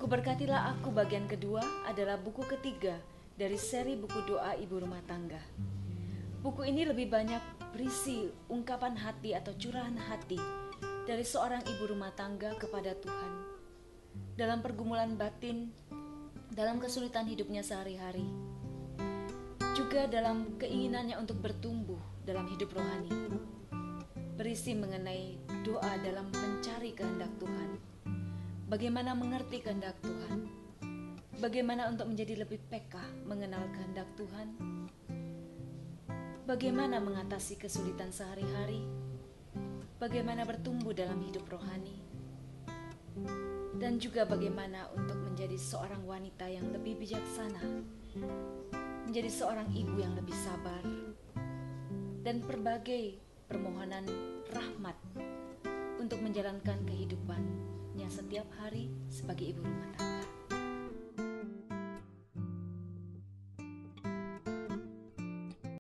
Kuberkatilah Aku bagian kedua adalah buku ketiga dari seri buku doa ibu rumah tangga. Buku ini lebih banyak berisi ungkapan hati atau curahan hati dari seorang ibu rumah tangga kepada Tuhan dalam pergumulan batin, dalam kesulitan hidupnya sehari-hari, juga dalam keinginannya untuk bertumbuh dalam hidup rohani. Berisi mengenai doa dalam mencari kehendak Tuhan, bagaimana mengerti kehendak Tuhan, bagaimana untuk menjadi lebih peka mengenal kehendak Tuhan, bagaimana mengatasi kesulitan sehari-hari, bagaimana bertumbuh dalam hidup rohani, dan juga bagaimana untuk menjadi seorang wanita yang lebih bijaksana, menjadi seorang ibu yang lebih sabar, dan berbagai permohonan rahmat untuk menjalankan kehidupannya setiap hari sebagai ibu rumah tangga.